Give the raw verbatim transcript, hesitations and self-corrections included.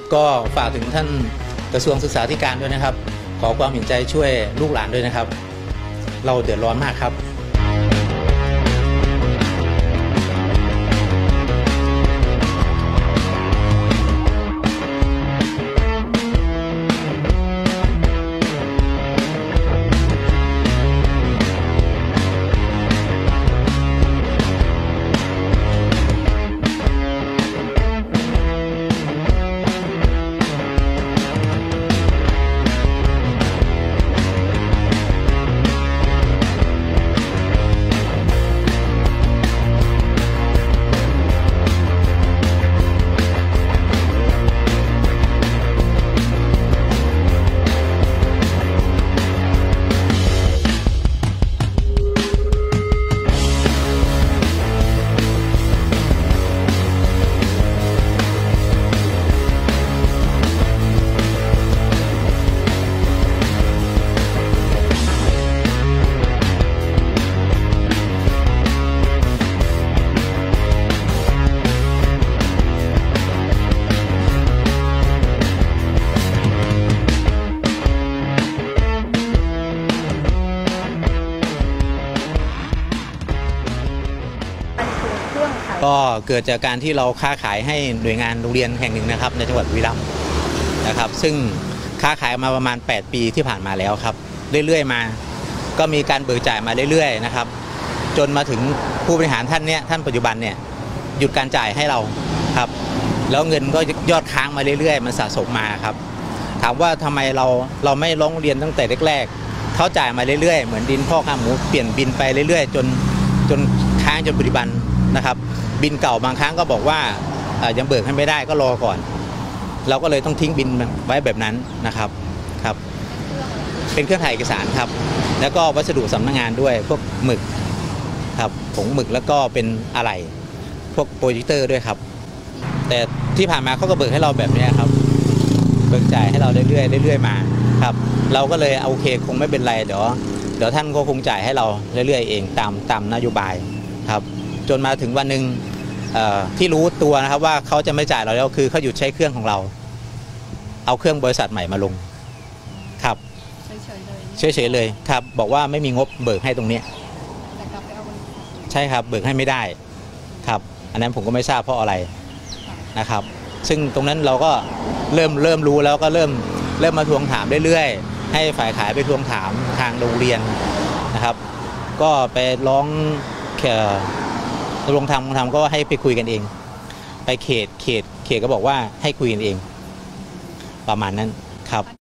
ก็ฝากถึงท่านกระทรวงศึกษาธิการด้วยนะครับขอความเห็นใจช่วยลูกหลานด้วยนะครับเราเดือดร้อนมากครับก็เกิดจากการที่เราค้าขายให้หน่วยงานโรงเรียนแห่งหนึ่งนะครับในจังหวัดบุรีรัมย์นะครับซึ่งค้าขายมาประมาณแปดปีที่ผ่านมาแล้วครับเรื่อยๆมาก็มีการเบิกจ่ายมาเรื่อยๆนะครับจนมาถึงผู้บริหารท่านเนี้ยท่านปัจจุบันเนี่ยหยุดการจ่ายให้เราครับแล้วเงินก็ยอดค้างมาเรื่อยๆมันสะสมมาครับถามว่าทำไมเราเราไม่ร้องเรียนตั้งแต่แรกๆเขาจ่ายมาเรื่อยๆเหมือนดินพ่อข้าหมูเปลี่ยนบินไปเรื่อยๆจนจนค้างจนปัจจุบันนะครับบินเก่าบางครั้งก็บอกว่ายังเบิกให้ไม่ได้ก็รอก่อนเราก็เลยต้องทิ้งบินไว้แบบนั้นนะครับครับเป็นเครื่องถ่ายเอกสารครับแล้วก็วัสดุสำนักงานด้วยพวกหมึกครับผงหมึกแล้วก็เป็นอะไรพวกโปรเจคเตอร์ด้วยครับแต่ที่ผ่านมาเขาก็เบิกให้เราแบบนี้ครับเบิกจ่ายให้เราเรื่อยๆเรื่อยๆมาครับเราก็เลยโอเคคงไม่เป็นไรเดี๋ยวเดี๋ยวท่านก็คงจ่ายให้เราเรื่อยๆเองตามตามนโยบายครับจนมาถึงวันหนึ่งที่รู้ตัวนะครับว่าเขาจะไม่จ่ายเราแล้วคือเขาหยุดใช้เครื่องของเราเอาเครื่องบริษัทใหม่มาลงครับเฉยๆเลยเฉยๆเลยครับบอกว่าไม่มีงบเบิกให้ตรงนี้ใช่ครับเบิกให้ไม่ได้ครับอันนั้นผมก็ไม่ทราบเพราะอะไรนะครับซึ่งตรงนั้นเราก็เริ่มเริ่มรู้แล้วก็เริ่มเริ่มมาทวงถามเรื่อยๆให้ฝ่ายขายไปทวงถามทางโรงเรียนนะครับก็ไปร้องลงทำลงทำก็ให้ไปคุยกันเองไปเขตเขตเขตก็บอกว่าให้คุยกันเองประมาณนั้นครับ